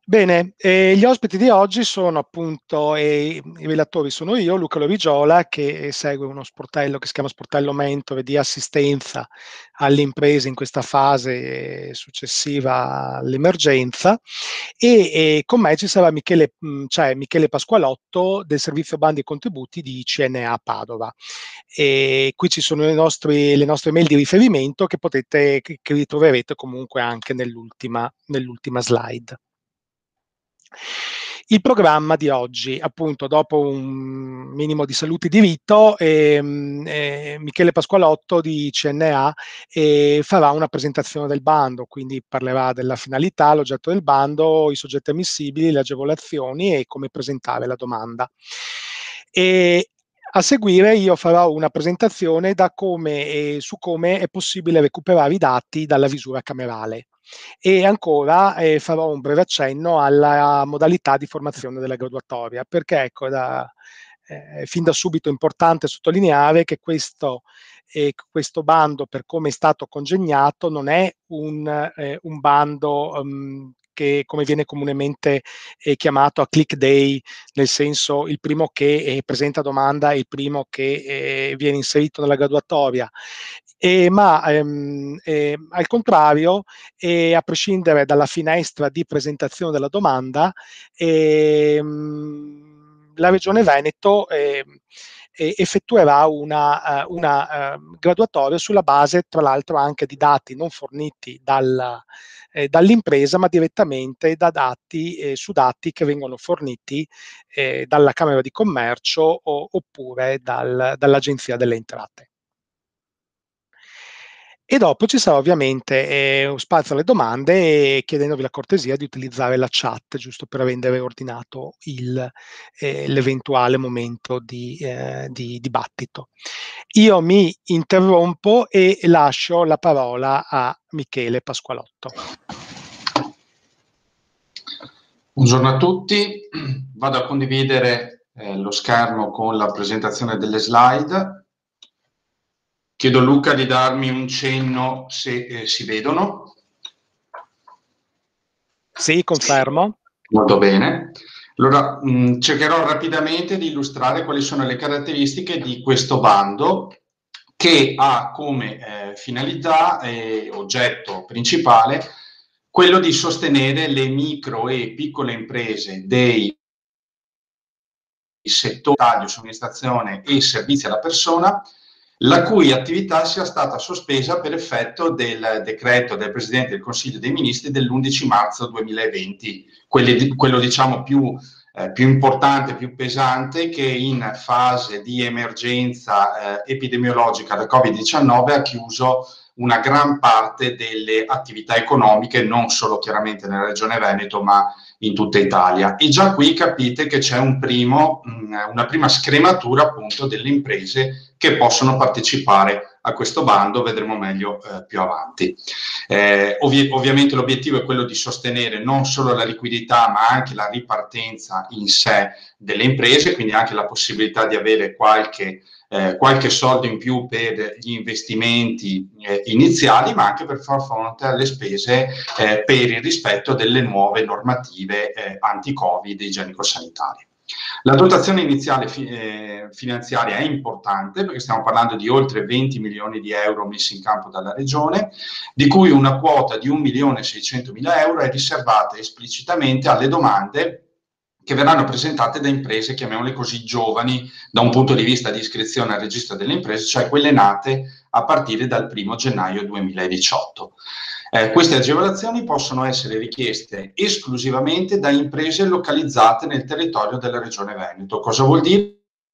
Bene, gli ospiti di oggi sono appunto, i relatori sono io, Luca Lovigiola, che segue uno sportello che si chiama Sportello Mentore di assistenza alle imprese in questa fase successiva all'emergenza, e con me ci sarà Michele Pasqualotto del servizio bandi e contributi di CNA Padova. E qui ci sono le nostre mail di riferimento che ritroverete comunque anche nell'ultima slide. Il programma di oggi, appunto, dopo un minimo di saluti di rito, Michele Pasqualotto di CNA farà una presentazione del bando, quindi parlerà della finalità, l'oggetto del bando, i soggetti ammissibili, le agevolazioni e come presentare la domanda. E a seguire io farò una presentazione su come è possibile recuperare i dati dalla visura camerale. E ancora farò un breve accenno alla modalità di formazione della graduatoria, perché ecco, fin da subito è importante sottolineare che questo bando, per come è stato congegnato, non è un bando che, come viene comunemente chiamato, a click day, nel senso il primo che presenta domanda è il primo che viene inserito nella graduatoria, ma al contrario, a prescindere dalla finestra di presentazione della domanda, la Regione Veneto effettuerà una graduatoria sulla base, tra l'altro, anche di dati non forniti dall'impresa, ma direttamente su dati che vengono forniti dalla Camera di Commercio oppure dall'Agenzia delle Entrate. E dopo ci sarà ovviamente un spazio alle domande, chiedendovi la cortesia di utilizzare la chat, giusto per rendere ordinato l'eventuale momento di dibattito. Io mi interrompo e lascio la parola a Michele Pasqualotto. Buongiorno a tutti, vado a condividere lo schermo con la presentazione delle slide. Chiedo a Luca di darmi un cenno se si vedono. Sì, confermo. Molto bene. Allora, cercherò rapidamente di illustrare quali sono le caratteristiche di questo bando, che ha come finalità e oggetto principale quello di sostenere le micro e piccole imprese dei settori taglio, somministrazione e servizi alla persona, la cui attività sia stata sospesa per effetto del decreto del Presidente del Consiglio dei Ministri dell'11 marzo 2020, quello diciamo più importante, più pesante, che in fase di emergenza epidemiologica da Covid-19 ha chiuso una gran parte delle attività economiche, non solo chiaramente nella Regione Veneto, ma in tutta Italia. E già qui capite che c'è una prima scrematura appunto delle imprese che possono partecipare a questo bando, vedremo meglio più avanti. Ovviamente l'obiettivo è quello di sostenere non solo la liquidità, ma anche la ripartenza in sé delle imprese, quindi anche la possibilità di avere qualche soldo in più per gli investimenti iniziali, ma anche per far fronte alle spese per il rispetto delle nuove normative anti-Covid igienico-sanitarie. La dotazione iniziale finanziaria è importante, perché stiamo parlando di oltre 20 milioni di euro messi in campo dalla Regione, di cui una quota di 1.600.000 euro è riservata esplicitamente alle domande che verranno presentate da imprese, chiamiamole così, giovani da un punto di vista di iscrizione al registro delle imprese, cioè quelle nate a partire dal 1 gennaio 2018. Queste agevolazioni possono essere richieste esclusivamente da imprese localizzate nel territorio della Regione Veneto. Cosa vuol dire?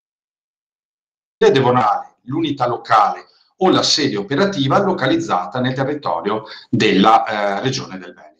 Devono avere l'unità locale o la sede operativa localizzata nel territorio della Regione del Veneto.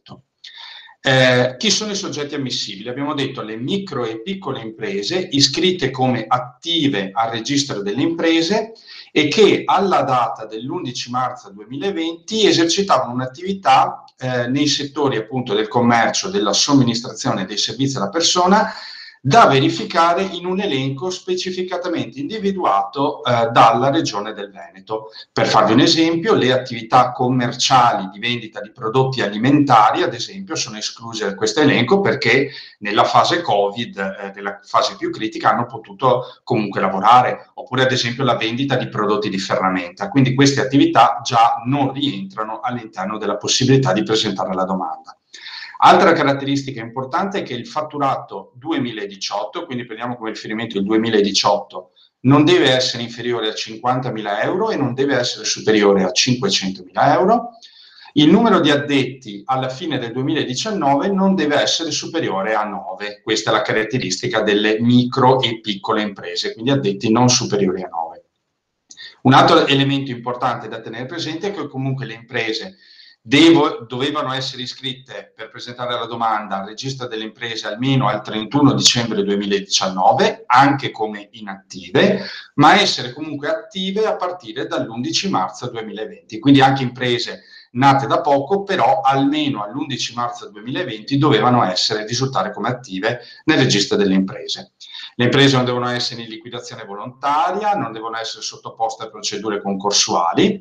Chi sono i soggetti ammissibili? Abbiamo detto le micro e piccole imprese iscritte come attive al registro delle imprese e che alla data dell'11 marzo 2020 esercitavano un'attività nei settori appunto del commercio, della somministrazione dei servizi alla persona, da verificare in un elenco specificatamente individuato dalla Regione del Veneto. Per farvi un esempio, le attività commerciali di vendita di prodotti alimentari, ad esempio, sono escluse da questo elenco perché nella fase Covid, nella fase più critica, hanno potuto comunque lavorare, oppure ad esempio la vendita di prodotti di ferramenta. Quindi queste attività già non rientrano all'interno della possibilità di presentare la domanda. Altra caratteristica importante è che il fatturato 2018, quindi prendiamo come riferimento il 2018, non deve essere inferiore a 50.000 euro e non deve essere superiore a 500.000 euro. Il numero di addetti alla fine del 2019 non deve essere superiore a 9. Questa è la caratteristica delle micro e piccole imprese, quindi addetti non superiori a 9. Un altro elemento importante da tenere presente è che comunque le imprese dovevano essere iscritte per presentare la domanda al registro delle imprese almeno al 31 dicembre 2019, anche come inattive, ma essere comunque attive a partire dall'11 marzo 2020. Quindi anche imprese nate da poco, però almeno all'11 marzo 2020 dovevano risultare come attive nel registro delle imprese. Le imprese non devono essere in liquidazione volontaria, non devono essere sottoposte a procedure concorsuali.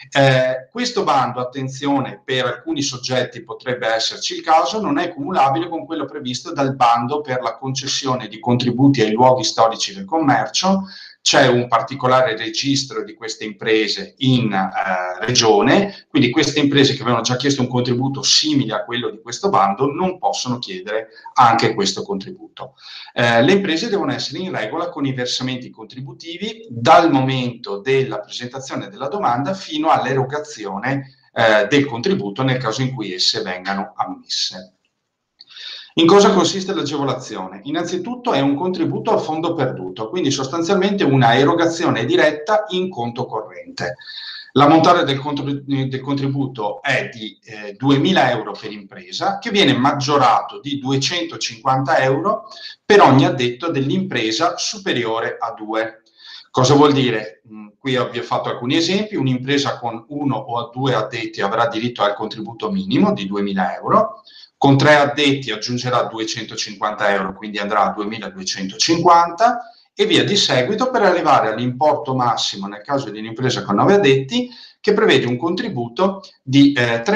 Questo bando, attenzione, per alcuni soggetti potrebbe esserci il caso, non è cumulabile con quello previsto dal bando per la concessione di contributi ai luoghi storici del commercio. C'è un particolare registro di queste imprese in regione, quindi queste imprese che avevano già chiesto un contributo simile a quello di questo bando non possono chiedere anche questo contributo. Le imprese devono essere in regola con i versamenti contributivi dal momento della presentazione della domanda fino all'erogazione del contributo nel caso in cui esse vengano ammesse. In cosa consiste l'agevolazione? Innanzitutto è un contributo a fondo perduto, quindi sostanzialmente una erogazione diretta in conto corrente. L'ammontare del contributo è di 2.000 euro per impresa, che viene maggiorato di 250 euro per ogni addetto dell'impresa superiore a 2. Cosa vuol dire? Qui vi ho fatto alcuni esempi. Un'impresa con 1 o 2 addetti avrà diritto al contributo minimo di 2.000 euro. Con 3 addetti aggiungerà 250 euro, quindi andrà a 2.250 e via di seguito per arrivare all'importo massimo nel caso di un'impresa con 9 addetti che prevede un contributo di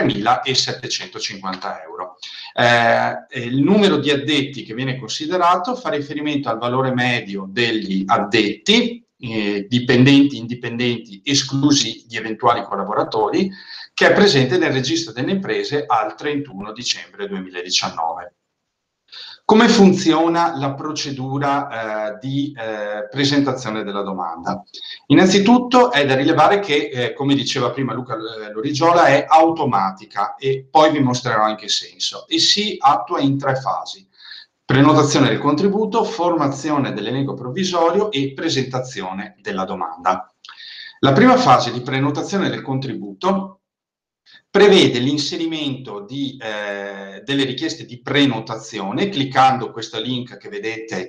3.750 euro. Il numero di addetti che viene considerato fa riferimento al valore medio degli addetti, dipendenti, indipendenti, esclusi gli eventuali collaboratori, che è presente nel registro delle imprese al 31 dicembre 2019. Come funziona la procedura di presentazione della domanda? Innanzitutto è da rilevare che, come diceva prima Luca Lorigiola, è automatica e poi vi mostrerò anche il senso e si attua in 3 fasi. Prenotazione del contributo, formazione dell'elenco provvisorio e presentazione della domanda. La prima fase di prenotazione del contributo prevede l'inserimento delle richieste di prenotazione, cliccando questo link che vedete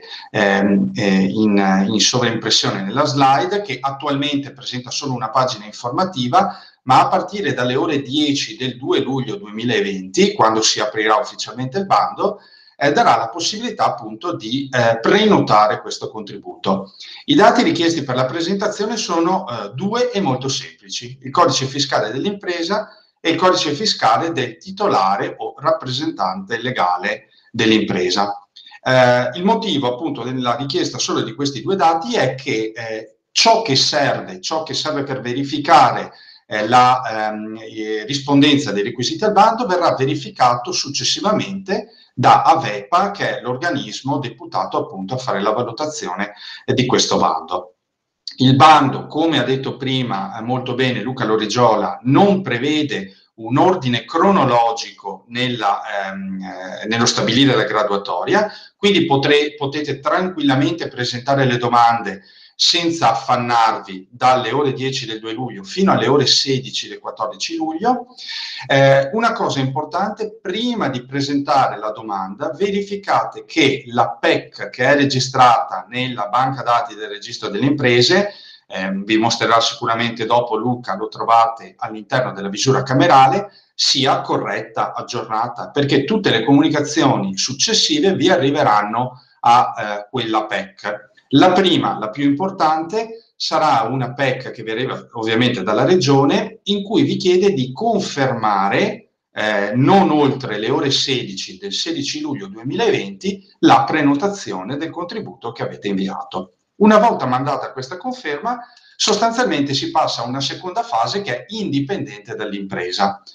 in sovraimpressione nella slide, che attualmente presenta solo una pagina informativa, ma a partire dalle ore 10 del 2 luglio 2020, quando si aprirà ufficialmente il bando, darà la possibilità appunto di prenotare questo contributo. I dati richiesti per la presentazione sono 2 e molto semplici: il codice fiscale dell'impresa e il codice fiscale del titolare o rappresentante legale dell'impresa. Il motivo appunto della richiesta solo di questi 2 dati è che ciò che serve per verificare la rispondenza dei requisiti al bando verrà verificato successivamente da AVEPA, che è l'organismo deputato appunto a fare la valutazione di questo bando. Il bando, come ha detto prima molto bene Luca Lorigiola, non prevede un ordine cronologico nello stabilire la graduatoria, quindi potete tranquillamente presentare le domande senza affannarvi dalle ore 10 del 2 luglio fino alle ore 16 del 14 luglio. Una cosa importante: prima di presentare la domanda verificate che la PEC che è registrata nella banca dati del registro delle imprese, vi mostrerà sicuramente dopo Luca, lo trovate all'interno della visura camerale, sia corretta, aggiornata, perché tutte le comunicazioni successive vi arriveranno a quella PEC. La prima, la più importante, sarà una PEC che deriva ovviamente dalla Regione, in cui vi chiede di confermare non oltre le ore 16 del 16 luglio 2020 la prenotazione del contributo che avete inviato. Una volta mandata questa conferma, sostanzialmente si passa a una seconda fase che è indipendente dall'impresa.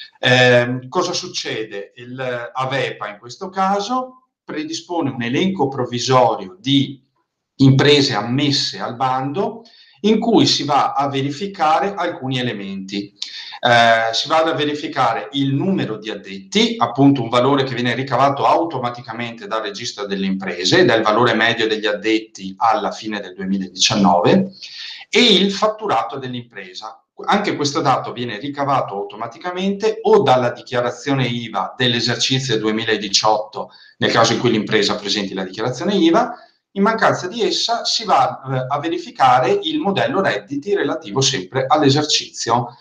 Cosa succede? Il Avepa in questo caso predispone un elenco provvisorio di imprese ammesse al bando in cui si va a verificare alcuni elementi. Si va a verificare il numero di addetti, appunto un valore che viene ricavato automaticamente dal registro delle imprese, ed è il valore medio degli addetti alla fine del 2019, e il fatturato dell'impresa. Anche questo dato viene ricavato automaticamente o dalla dichiarazione IVA dell'esercizio 2018, nel caso in cui l'impresa presenti la dichiarazione IVA. In mancanza di essa si va a verificare il modello redditi relativo sempre all'esercizio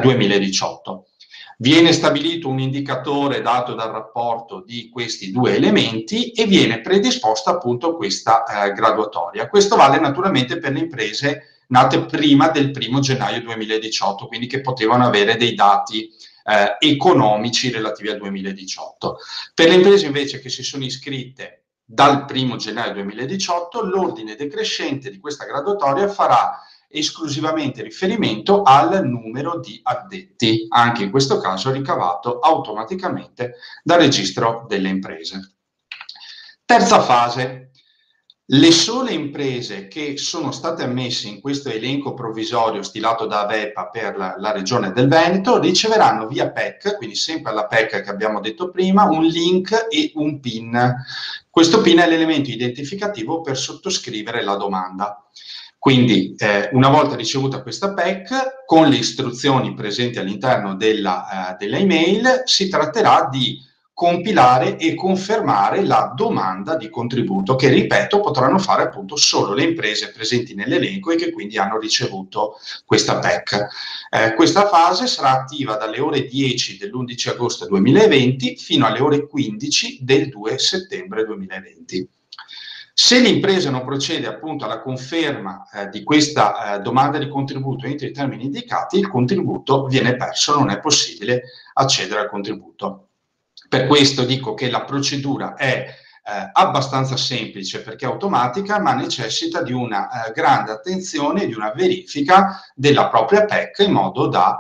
2018. Viene stabilito un indicatore dato dal rapporto di questi due elementi e viene predisposta appunto questa graduatoria. Questo vale naturalmente per le imprese nate prima del 1 gennaio 2018, quindi che potevano avere dei dati economici relativi al 2018. Per le imprese invece che si sono iscritte dal 1 gennaio 2018, l'ordine decrescente di questa graduatoria farà esclusivamente riferimento al numero di addetti, anche in questo caso ricavato automaticamente dal registro delle imprese. Terza fase. Le sole imprese che sono state ammesse in questo elenco provvisorio stilato da Avepa per la regione del Veneto riceveranno via PEC, quindi sempre alla PEC che abbiamo detto prima, un link e un PIN. Questo PIN è l'elemento identificativo per sottoscrivere la domanda. Quindi una volta ricevuta questa PEC, con le istruzioni presenti all'interno della email, si tratterà di compilare e confermare la domanda di contributo che, ripeto, potranno fare appunto solo le imprese presenti nell'elenco e che quindi hanno ricevuto questa PEC. Questa fase sarà attiva dalle ore 10 dell'11 agosto 2020 fino alle ore 15 del 2 settembre 2020. Se l'impresa non procede appunto alla conferma di questa domanda di contributo entro i termini indicati, il contributo viene perso, non è possibile accedere al contributo. Per questo dico che la procedura è abbastanza semplice perché è automatica, ma necessita di una grande attenzione e di una verifica della propria PEC in modo da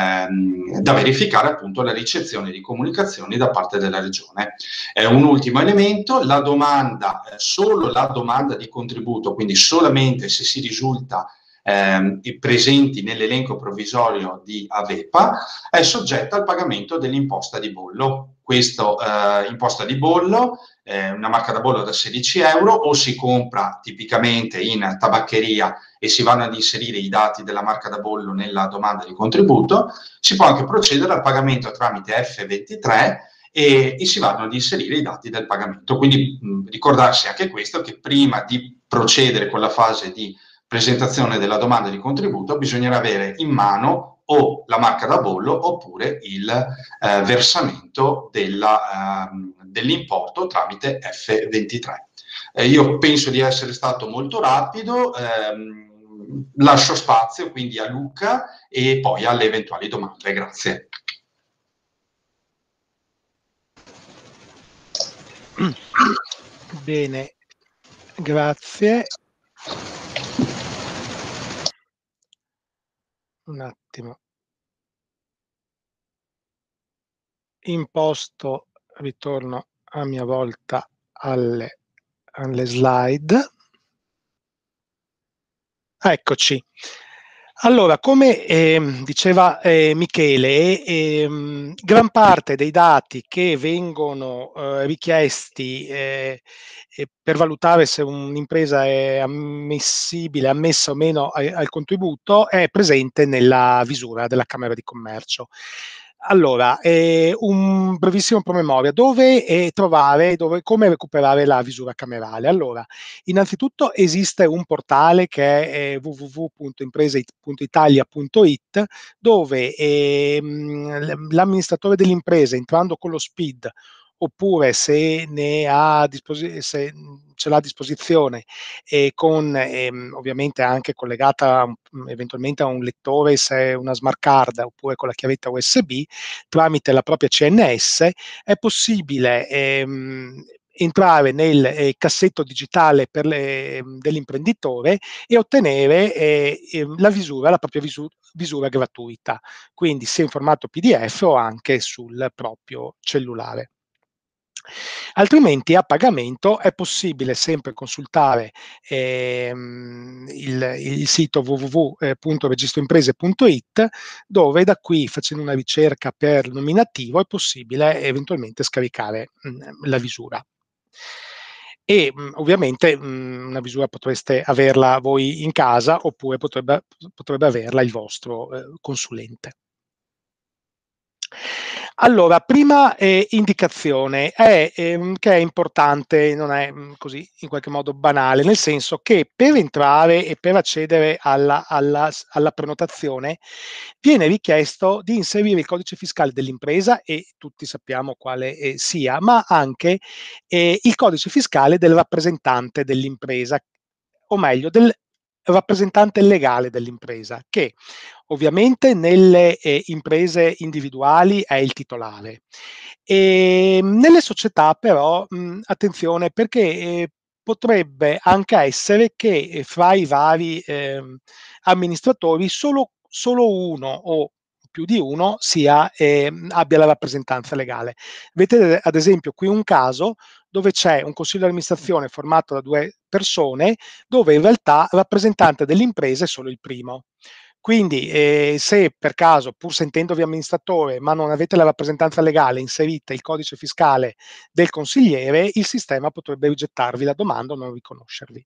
verificare appunto la ricezione di comunicazioni da parte della Regione. Un ultimo elemento, la domanda, solo la domanda di contributo, quindi solamente se si risulta presenti nell'elenco provvisorio di Avepa, è soggetta al pagamento dell'imposta di bollo. Questa imposta di bollo, una marca da bollo da 16 euro, o si compra tipicamente in tabaccheria e si vanno ad inserire i dati della marca da bollo nella domanda di contributo, si può anche procedere al pagamento tramite F23 e si vanno ad inserire i dati del pagamento. Quindi ricordarsi anche questo, che prima di procedere con la fase di presentazione della domanda di contributo bisognerà avere in mano o la marca da bollo oppure il versamento dell'importo tramite F23. Io penso di essere stato molto rapido, lascio spazio quindi a Luca e poi alle eventuali domande. Grazie. Bene, grazie. Un attimo. Imposto, ritorno a mia volta alle slide. Eccoci. Allora, come diceva Michele, gran parte dei dati che vengono richiesti per valutare se un'impresa è ammessa o meno al contributo è presente nella visura della Camera di Commercio. Allora, un brevissimo promemoria, dove trovare, come recuperare la visura camerale? Allora, innanzitutto esiste un portale che è www.imprese.italia.it, dove l'amministratore dell'impresa, entrando con lo SPID oppure se se ce l'ha a disposizione e con ovviamente anche collegata eventualmente a un lettore se è una smart card oppure con la chiavetta USB tramite la propria CNS è possibile entrare nel cassetto digitale dell'imprenditore e ottenere la propria visura gratuita, quindi sia in formato PDF o anche sul proprio cellulare. Altrimenti a pagamento è possibile sempre consultare il sito www.registroimprese.it dove da qui facendo una ricerca per nominativo è possibile eventualmente scaricare la visura. E ovviamente una visura potreste averla voi in casa oppure potrebbe averla il vostro consulente. Allora, prima indicazione che è importante, non è così in qualche modo banale, nel senso che per entrare e per accedere alla prenotazione viene richiesto di inserire il codice fiscale dell'impresa e tutti sappiamo quale sia, ma anche il codice fiscale del rappresentante dell'impresa, o meglio del rappresentante legale dell'impresa, che ovviamente nelle imprese individuali è il titolare. E nelle società però, attenzione perché potrebbe anche essere che fra i vari amministratori solo uno o più di uno abbia la rappresentanza legale. Vedete ad esempio qui un caso dove c'è un consiglio di amministrazione formato da 2 persone, dove in realtà rappresentante dell'impresa è solo il primo. Quindi se per caso, pur sentendovi amministratore, ma non avete la rappresentanza legale, inserite il codice fiscale del consigliere, il sistema potrebbe rigettarvi la domanda o non riconoscervi.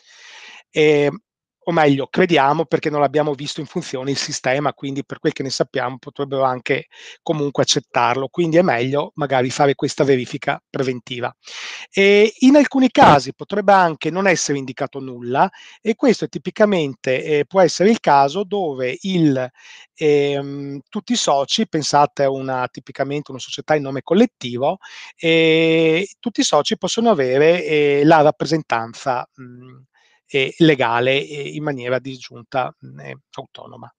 O meglio, crediamo perché non l'abbiamo visto in funzione il sistema, quindi per quel che ne sappiamo potrebbero anche comunque accettarlo, quindi è meglio magari fare questa verifica preventiva. E in alcuni casi potrebbe anche non essere indicato nulla e questo è tipicamente può essere il caso dove tutti i soci, pensate a tipicamente una società in nome collettivo, tutti i soci possono avere la rappresentanza legale in maniera disgiunta autonoma.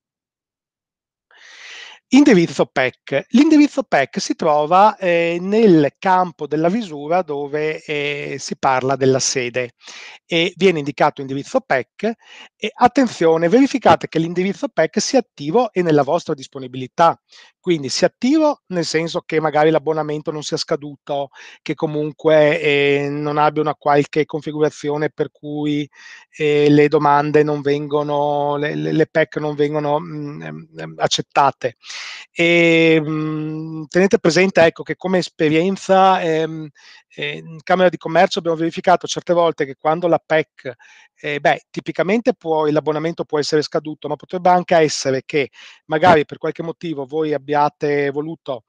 Indirizzo PEC. L'indirizzo PEC si trova nel campo della visura dove si parla della sede e viene indicato indirizzo PEC e attenzione, verificate che l'indirizzo PEC sia attivo e nella vostra disponibilità, quindi sia attivo nel senso che magari l'abbonamento non sia scaduto, che comunque non abbia una qualche configurazione per cui le domande non vengono, le PEC non vengono accettate. E, tenete presente ecco, che come esperienza in Camera di Commercio abbiamo verificato certe volte che quando la PEC, tipicamente l'abbonamento può essere scaduto, ma potrebbe anche essere che magari per qualche motivo voi abbiate voluto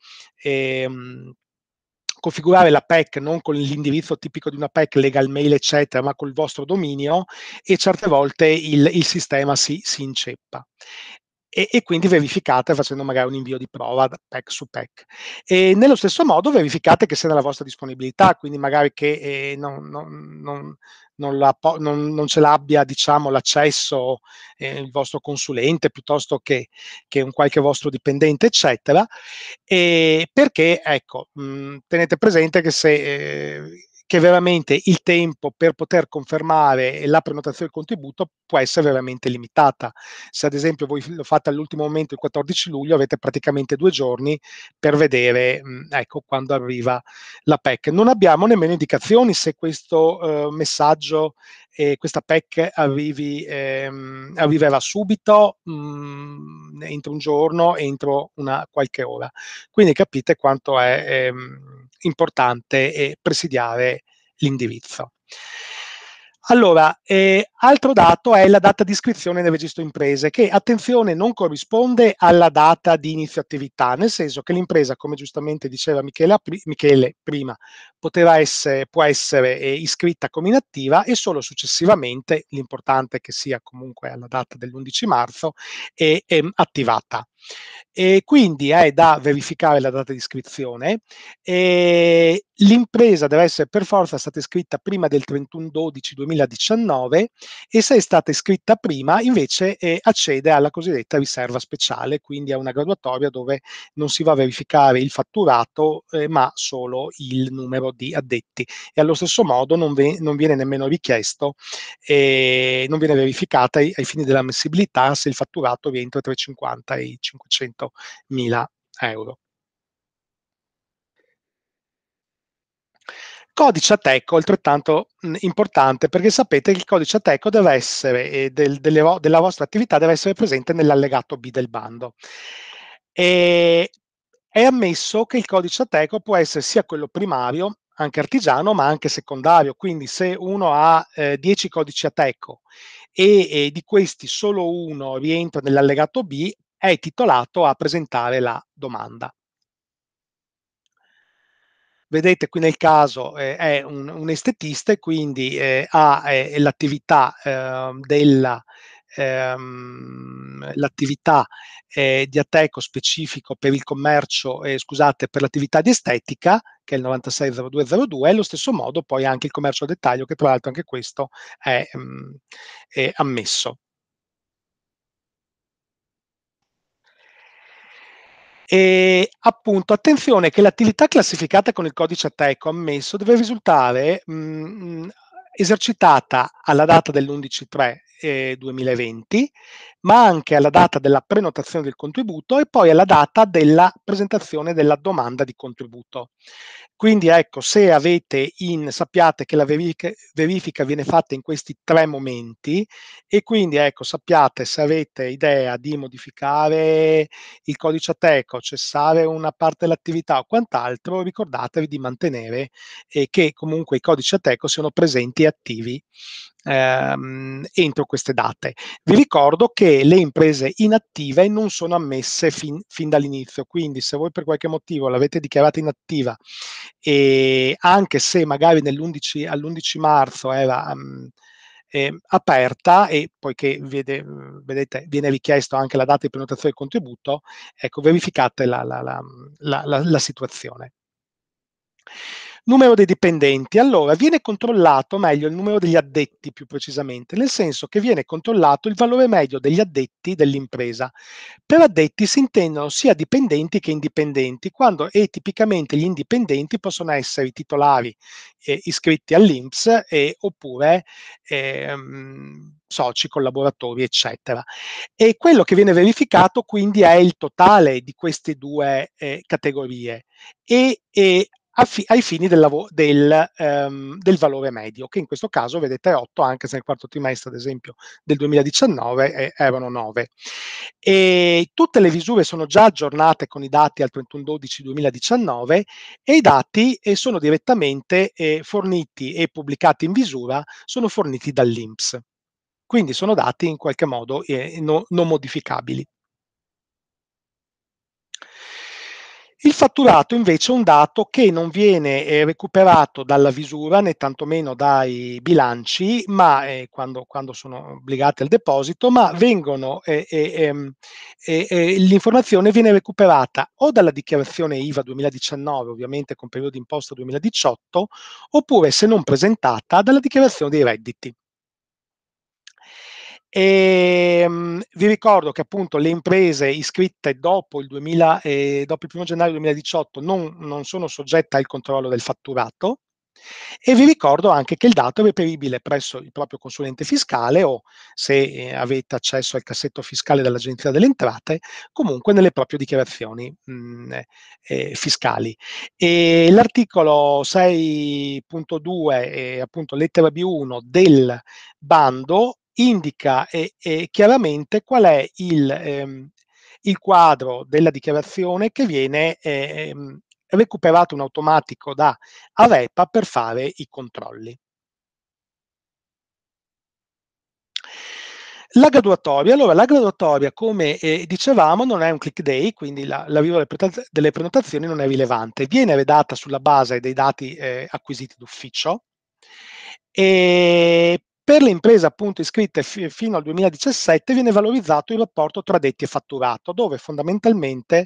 configurare la PEC non con l'indirizzo tipico di una PEC, legal mail eccetera, ma col vostro dominio e certe volte il sistema si inceppa. E quindi verificate facendo magari un invio di prova da PEC su PEC. E nello stesso modo verificate che sia nella vostra disponibilità, quindi magari che non ce l'abbia diciamo, l'accesso il vostro consulente piuttosto che un qualche vostro dipendente, eccetera, perché ecco, tenete presente che veramente il tempo per poter confermare la prenotazione del contributo può essere veramente limitata. Se ad esempio voi lo fate all'ultimo momento, il 14 luglio, avete praticamente 2 giorni per vedere ecco, quando arriva la PEC. Non abbiamo nemmeno indicazioni se questo messaggio questa PEC arriverà subito, entro un giorno, entro una qualche ora. Quindi capite quanto è importante presidiare l'indirizzo. Allora, altro dato è la data di iscrizione nel registro imprese, che attenzione non corrisponde alla data di inizio attività, nel senso che l'impresa, come giustamente diceva Michele prima, può essere iscritta come inattiva e solo successivamente, l'importante è che sia comunque alla data dell'11 marzo, è attivata. E quindi è da verificare la data di iscrizione. L'impresa deve essere per forza stata iscritta prima del 31/12/2019 e se è stata iscritta prima invece accede alla cosiddetta riserva speciale, quindi a una graduatoria dove non si va a verificare il fatturato ma solo il numero di addetti e allo stesso modo non viene nemmeno richiesto non viene verificata ai fini dell'ammissibilità se il fatturato rientra tra i 50 e i 500 mila euro. Codice Ateco altrettanto importante perché sapete che il codice Ateco deve essere della vostra attività deve essere presente nell'allegato B del bando. E è ammesso che il codice Ateco può essere sia quello primario, anche artigiano, ma anche secondario. Quindi se uno ha 10 codici Ateco e di questi solo uno rientra nell'allegato B, è titolato a presentare la domanda. Vedete qui nel caso è un estetista e quindi ha l'attività l'attività di Ateco specifico per il commercio, scusate, per l'attività di estetica, che è il 960202, e allo stesso modo poi anche il commercio a dettaglio, che tra l'altro anche questo è ammesso. E appunto, attenzione che l'attività classificata con il codice Ateco ammesso deve risultare esercitata alla data dell'11/3/2020, ma anche alla data della prenotazione del contributo e poi alla data della presentazione della domanda di contributo. Quindi ecco, se sappiate che la verifica viene fatta in questi 3 momenti e quindi ecco, sappiate se avete idea di modificare il codice Ateco, cessare una parte dell'attività o quant'altro, ricordatevi di mantenere che comunque i codici Ateco siano presenti e attivi entro queste date. Vi ricordo che le imprese inattive non sono ammesse fin dall'inizio, quindi se voi per qualche motivo l'avete dichiarata inattiva e anche se magari all'11 marzo era aperta e poiché vedete viene richiesto anche la data di prenotazione del contributo, ecco, verificate la situazione. Numero dei dipendenti. Allora, viene controllato meglio il numero degli addetti, più precisamente, nel senso che viene controllato il valore medio degli addetti dell'impresa. Per addetti si intendono sia dipendenti che indipendenti, tipicamente gli indipendenti possono essere i titolari iscritti all'INPS oppure soci, collaboratori, eccetera. E quello che viene verificato quindi è il totale di queste due categorie e ai fini del valore medio, che in questo caso vedete è 8, anche se nel quarto trimestre, ad esempio, del 2019 erano 9. E tutte le misure sono già aggiornate con i dati al 31/12/2019 e i dati sono direttamente forniti e pubblicati in visura, sono forniti dall'INPS. Quindi sono dati in qualche modo non modificabili. Il fatturato invece è un dato che non viene recuperato dalla visura né tantomeno dai bilanci, ma quando sono obbligati al deposito, ma l'informazione viene recuperata o dalla dichiarazione IVA 2019, ovviamente con periodo d'imposta 2018, oppure se non presentata dalla dichiarazione dei redditi. Vi ricordo che appunto le imprese iscritte dopo il 1 gennaio 2018 non sono soggette al controllo del fatturato e vi ricordo anche che il dato è reperibile presso il proprio consulente fiscale o se avete accesso al cassetto fiscale dell'Agenzia delle Entrate, comunque nelle proprie dichiarazioni fiscali. E l'articolo 6.2, appunto lettera B1 del bando indica chiaramente qual è il quadro della dichiarazione che viene recuperato in automatico da Avepa per fare i controlli. La graduatoria, allora la graduatoria come dicevamo non è un click day, quindi l'arrivo delle prenotazioni non è rilevante, viene redata sulla base dei dati acquisiti d'ufficio Per le imprese appunto iscritte fino al 2017 viene valorizzato il rapporto tra addetti e fatturato, dove fondamentalmente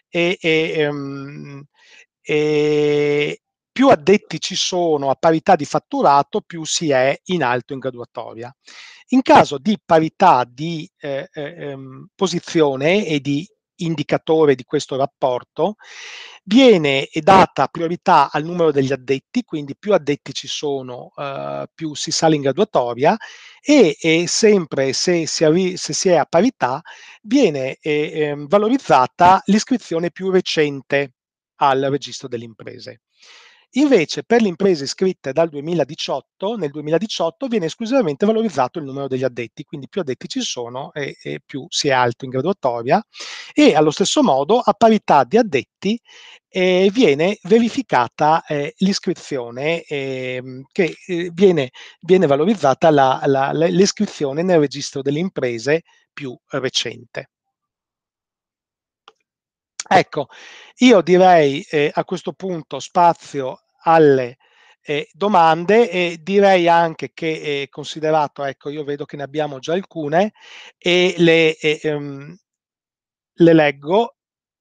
più addetti ci sono a parità di fatturato, più si è in alto in graduatoria. In caso di parità di posizione e di indicatore di questo rapporto, viene data priorità al numero degli addetti, quindi più addetti ci sono, più si sale in graduatoria, e sempre se si è a parità, viene valorizzata l'iscrizione più recente al registro delle imprese. Invece per le imprese iscritte dal 2018, nel 2018 viene esclusivamente valorizzato il numero degli addetti, quindi più addetti ci sono e più si è alto in graduatoria, e allo stesso modo a parità di addetti viene verificata l'iscrizione, che viene valorizzata l'iscrizione nel registro delle imprese più recente. Ecco, io direi a questo punto spazio alle domande, e direi anche che, considerato, ecco, io vedo che ne abbiamo già alcune e le leggo,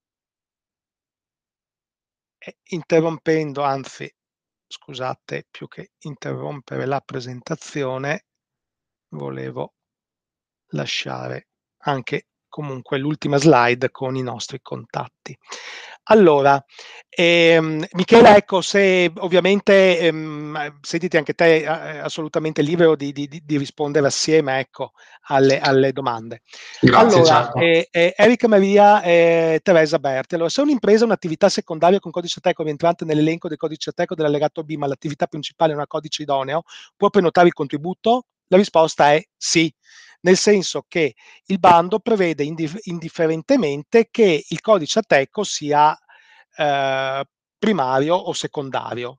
interrompendo, anzi, scusate, più che interrompere la presentazione, volevo lasciare anche comunque l'ultima slide con i nostri contatti. Allora, Michela, ecco, se ovviamente sentiti anche te assolutamente libero di rispondere assieme, ecco, alle domande. Grazie, Allora, certo. Erika Maria Teresa Berti. Allora, se un'impresa ha un'attività secondaria con codice Ateco rientrante nell'elenco del codice Ateco dell'allegato B, ma l'attività principale non ha codice idoneo, può prenotare il contributo? La risposta è sì, nel senso che il bando prevede indifferentemente che il codice Ateco sia primario o secondario.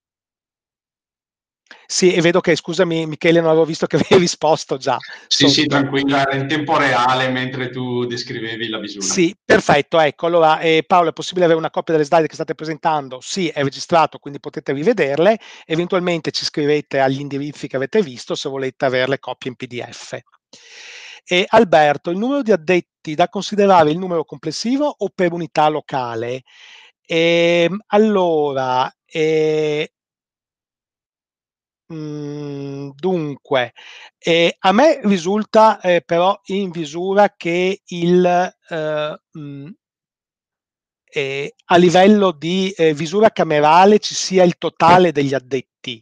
Sì, e vedo che, scusami Michele, non avevo visto che avevi risposto già Sì, sì, sotto. tranquilla, era in tempo reale mentre tu descrivevi la misura. Sì, perfetto. Ecco, allora Paolo, è possibile avere una copia delle slide che state presentando? Sì, è registrato, quindi potete rivederle. Eventualmente ci scrivete agli indirizzi che avete visto se volete avere le copie in PDF. Alberto, il numero di addetti da considerare il numero complessivo o per unità locale? Allora, dunque, a me risulta però in visura che a livello di visura camerale ci sia il totale degli addetti.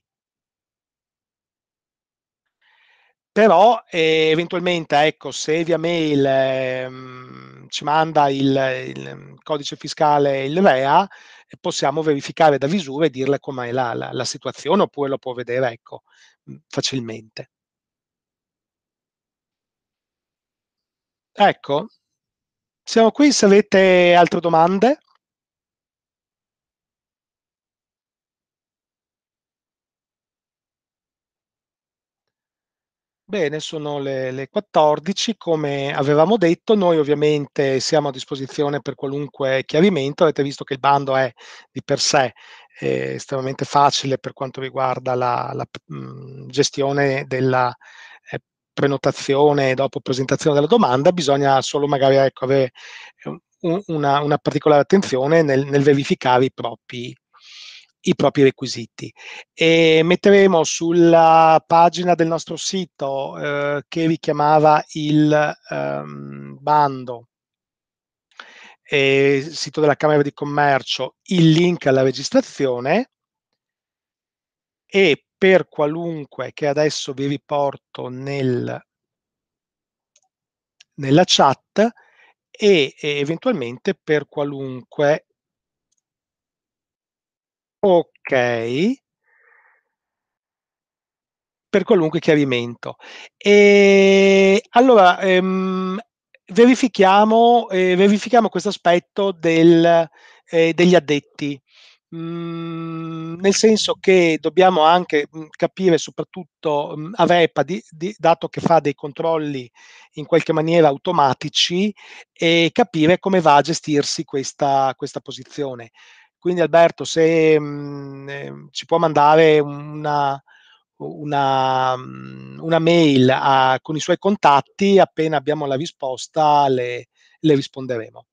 Però eventualmente, ecco, se via mail ci manda il codice fiscale, il REA, possiamo verificare da visura e dirle com'è la situazione, oppure lo può vedere, ecco, facilmente. Ecco, siamo qui se avete altre domande. Bene, sono le 14, come avevamo detto. Noi ovviamente siamo a disposizione per qualunque chiarimento. Avete visto che il bando è di per sé estremamente facile per quanto riguarda la gestione della prenotazione dopo presentazione della domanda. Bisogna solo magari, ecco, avere una particolare attenzione nel verificare i propri requisiti. E metteremo sulla pagina del nostro sito che richiamava il bando, sito della Camera di Commercio, il link alla registrazione, e per qualunque, che adesso vi riporto nella chat, e eventualmente per qualunque. Ok, per qualunque chiarimento. Allora, verifichiamo questo aspetto degli addetti. Nel senso che dobbiamo anche capire, soprattutto Avepa, dato che fa dei controlli in qualche maniera automatici, e capire come va a gestirsi questa posizione. Quindi Alberto, se ci può mandare una mail con i suoi contatti. Appena abbiamo la risposta le risponderemo.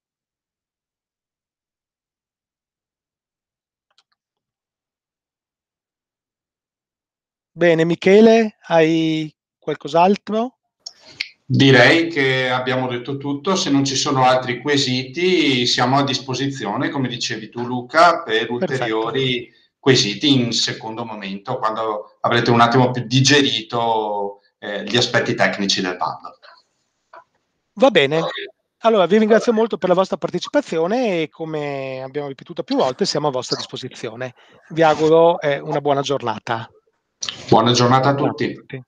Bene, Michele, hai qualcos'altro? Direi che abbiamo detto tutto. Se non ci sono altri quesiti, siamo a disposizione, come dicevi tu, Luca, per Perfetto. ulteriori quesiti in secondo momento, quando avrete un attimo più digerito gli aspetti tecnici del bando. Va bene. Allora, vi ringrazio molto per la vostra partecipazione e, come abbiamo ripetuto più volte, siamo a vostra disposizione. Vi auguro una buona giornata. Buona giornata a Grazie a tutti. tutti.